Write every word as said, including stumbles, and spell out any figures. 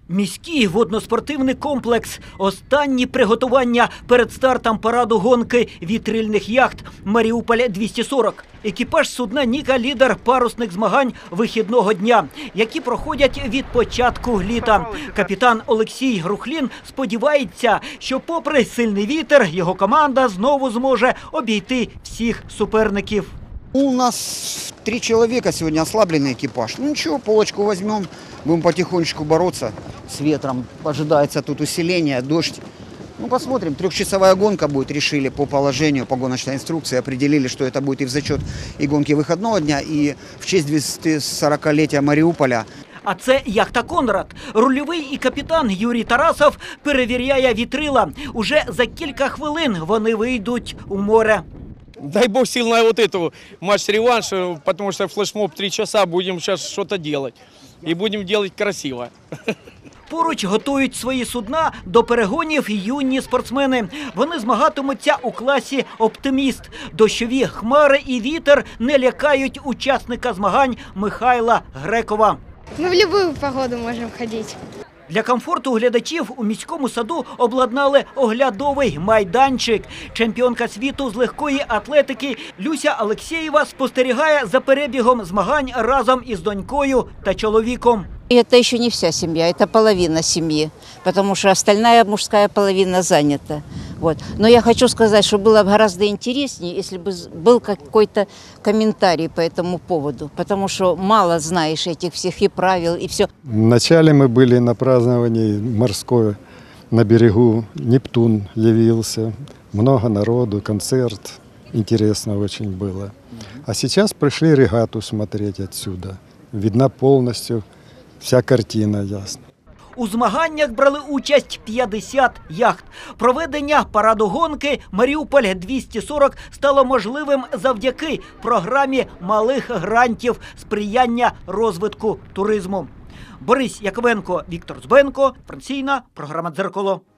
Міський водноспортивний комплекс. Останні приготування перед стартом параду гонки вітрильних яхт «Маріуполь двісті сорок». Екіпаж судна «Ніка» – лідер парусних змагань вихідного дня, які проходять від початку літа. Капітан Олексій Рухлін сподівається, що попри сильний вітер, його команда знову зможе обійти всіх суперників. У нас три человека сегодня, ослабленный экипаж. Ну ничего, полочку возьмем, будем потихонечку бороться с ветром. Ожидается тут усиление, дождь. Ну посмотрим, трехчасовая гонка будет, решили по положению, по гоночной инструкции, определили, что это будет и в зачет и гонки выходного дня, и в честь двадцятисорокалетия Маріуполя. А це яхта «Конрад». Рульовий і капітан Юрій Тарасов перевіряє вітрила. Уже за кілька хвилин вони вийдуть у море. Дай бог сил на вот эту матч-реванш, потому что флешмоб три часа, будем сейчас что-то делать. И будем делать красиво. Поруч готують свої судна до перегонів юні спортсмени. Вони змагатимуться у класі «Оптиміст». Дощові хмари і вітер не лякають учасника змагань Михайла Грекова. Ми в будь-яку погоду можемо ходити. Для комфорту глядачів у міському саду обладнали оглядовий майданчик. Чемпіонка світу з легкої атлетики Люся Олексєєва спостерігає за перебігом змагань разом із донькою та чоловіком. Это еще не вся семья, это половина семьи, потому что остальная мужская половина занята. Вот. Но я хочу сказать, что было бы гораздо интереснее, если бы был какой-то комментарий по этому поводу, потому что мало знаешь этих всех и правил, и все. Вначале мы были на праздновании морской, на берегу Нептун явился, много народу, концерт, интересно очень было. А сейчас пришли регату смотреть отсюда, видна полностью вся картина, ясно. У змаганнях брали участь п'ятдесят яхт. Проведення параду гонки «Маріуполь двісті сорок» стало можливим завдяки програмі малих грантів сприяння розвитку туризму. Борис Яковенко, Віктор Збенко, інформаційна програма «Дзеркало».